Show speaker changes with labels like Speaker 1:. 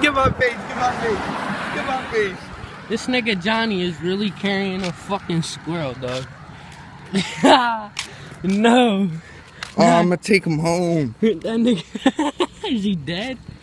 Speaker 1: Get my face, get my face, get my face.
Speaker 2: This nigga Johnny is really carrying a fucking squirrel, dog. No.
Speaker 1: Oh, I'm gonna take him home.
Speaker 2: That nigga, is he dead?